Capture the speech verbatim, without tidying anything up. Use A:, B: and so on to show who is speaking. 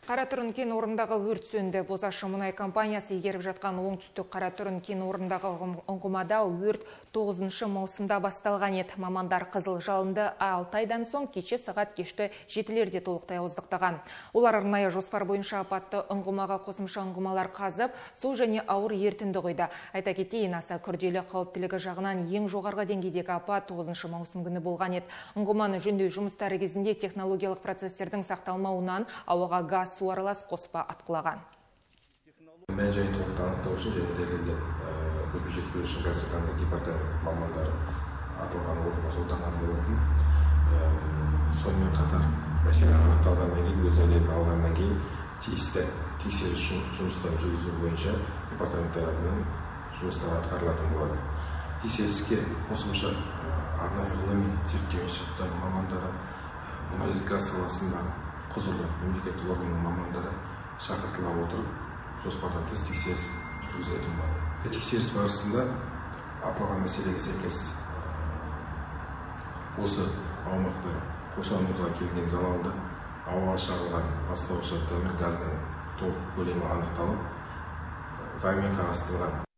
A: Қаратұрын кен орындағы өрт сөнді. Бозашы мұнай компаниясы игеріп жатқан оңтүстік Қаратұрын кен орындағы ұңғымада өрт тоғызыншы маусымда басталған еді. Мамандар қызыл жалынды алты айдан соң кеше сағат кешкі жетілерде толықтай ауыздықтаған. Олар арнайы жоспар бойынша апатты ұңғымаға қосымша ұңғымалар қазып, су және ауыр ертінді қойды. Айта кетейін, аса күрделі қауіптілігі жағынан ең жоғарғы деңгейдегі апат тоғызыншы маусым күні болған еді. Ұңғыманы жөндеу жұмыстары кезінде технологиялық процесстердің сақталмауынан ауаға газ су аралас қоспа атқылаған.
B: Мән-жайын толық анықтау үшін және дәлелдеп көзбе жеткізу үшін қазіргі таңда департамент мамандары аталған орынға жолданған болатын. Сонымен қатар мәселе анықталғаннан кейін, өз дәлелін алғаннан кейін тиісті тексеріс жұмыстарын жүргізу бойынша департамент тарапынан жұмыстар атқарылатын болады. Тексеріске қосымша арнайы ғылыми зерттеу институттарының мамандары, мұнай газ саласындағы құзырлы мемлекеттік органның мамандары шақыртыла отырып, жоспардан тыс тексеріс жүргізілетін болады. Тексеріс барысында аталған мәселеге сәйкес осы аумақта қоршаған ортаға келген залалды ауаға шығарылған ластауыш заттар мен газдың толық көлемі анықталып, заңмен қарастырылған